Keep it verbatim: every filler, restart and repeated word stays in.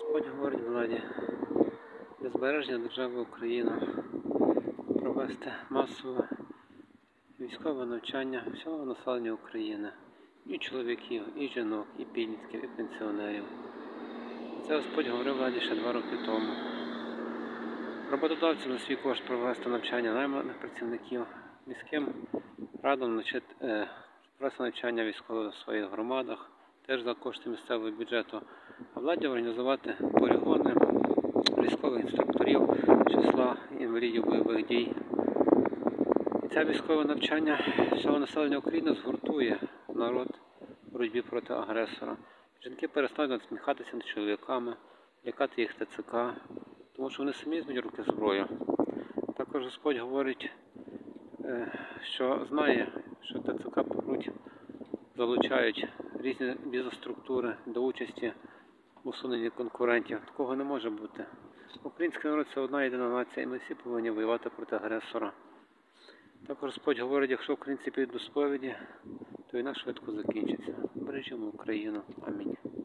Господь говорить владі для збереження держави Україна провести масове військове навчання всього населення України, і чоловіків, і жінок, і підлітків, і пенсіонерів. Це Господь говорив владі ще два роки тому. Роботодавцям за свій кошт провести навчання найманих працівників, міським радам провести навчання військових в своїх громадах, теж за кошти місцевого бюджету, а владі організувати полігони військових інструкторів числа інвалідів бойових дій. І це військове навчання всього населення України згуртує народ в боротьбі проти агресора. Жінки перестануть насміхатися над чоловіками, лякати їх ТЦК, тому що вони самі візьмуть руки зброю. Також Господь говорить, що знає, що ТЦК беруть, залучають різні бізнес-структури до участі в усуненні конкурентів. Такого не може бути. Український народ – це одна єдина нація, і ми всі повинні воювати проти агресора. Також Господь говорить, якщо українці підуть до сповіді, то війна швидко закінчиться. Бережімо Україну. Амінь.